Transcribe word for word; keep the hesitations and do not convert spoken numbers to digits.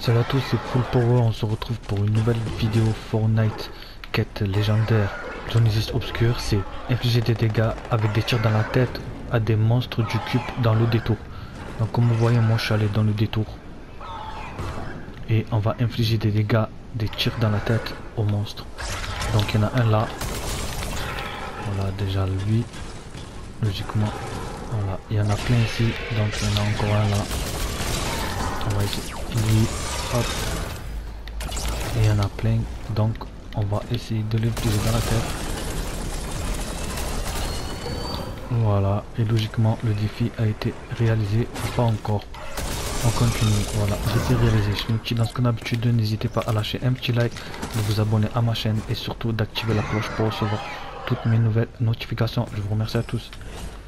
Salut à tous, c'est Full Power, on se retrouve pour une nouvelle vidéo Fortnite quête légendaire Genesis Obscure. C'est infliger des dégâts avec des tirs dans la tête à des monstres du cube dans le détour. Donc comme vous voyez, moi je suis allé dans le détour et on va infliger des dégâts, des tirs dans la tête aux monstres. Donc il y en a un là, voilà déjà lui, logiquement, voilà, il y en a plein ici, donc il y en a encore un là. On va essayer lui, hop, et il y en a plein, donc on va essayer de l'utiliser dans la tête. Voilà, et logiquement le défi a été réalisé, pas encore. On continue, voilà, défi réalisé. Je suis petit dans ce qu'on a l'habitude, n'hésitez pas à lâcher un petit like, de vous abonner à ma chaîne et surtout d'activer la cloche pour recevoir toutes mes nouvelles notifications. Je vous remercie à tous.